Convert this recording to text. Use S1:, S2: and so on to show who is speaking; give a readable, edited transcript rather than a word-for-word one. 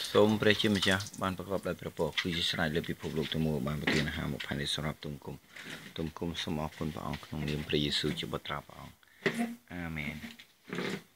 S1: សូមព្រះជាម្ចាស់បានប្រកបដោយព្រះពរគឺជាស្រេចលើពិភពលោកទាំងមូលបានប្រទានអាហារមកផែននេះសម្រាប់ទុំគុំសូមអរគុណព្រះអង្គក្នុងនាមព្រះយេស៊ូវជាបុត្រាព្រះអង្គអាមែន